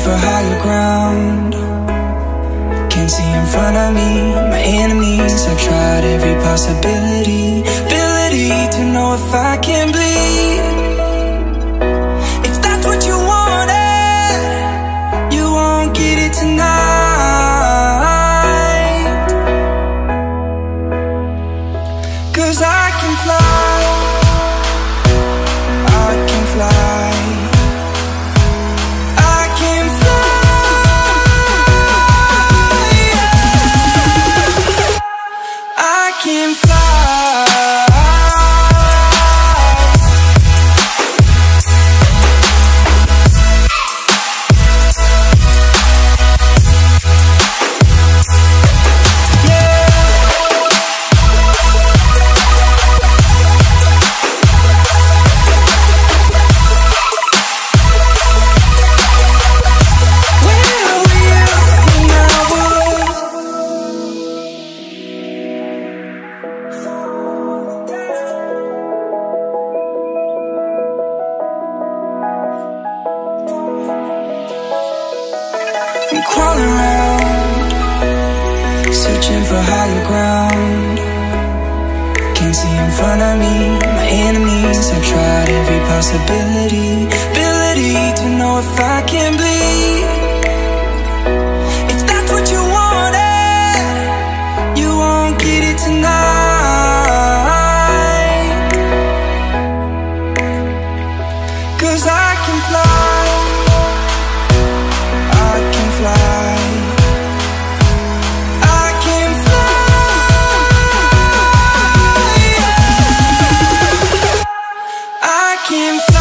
for higher ground. Can't see in front of me, my enemies. I've tried every possibility, ability to know if I can bleed. If that's what you wanted, you won't get it tonight. 'Cause I can fly, I can fly, I can fly, I can fly. I'm crawling around, searching for higher ground. Can't see in front of me, my enemies. I've tried every possibility, ability to know if I can bleed. If that's what you wanted, you won't get it tonight. 'Cause I can fly, I can fly, I can fly, I can fly.